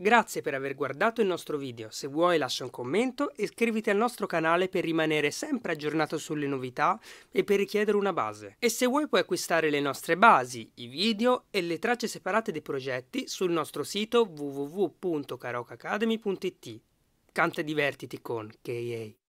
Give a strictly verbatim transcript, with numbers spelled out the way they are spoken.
Grazie per aver guardato il nostro video, se vuoi lascia un commento e iscriviti al nostro canale per rimanere sempre aggiornato sulle novità e per richiedere una base. E se vuoi puoi acquistare le nostre basi, i video e le tracce separate dei progetti sul nostro sito w w w punto karaoke academy punto i t. Canta e divertiti con K A.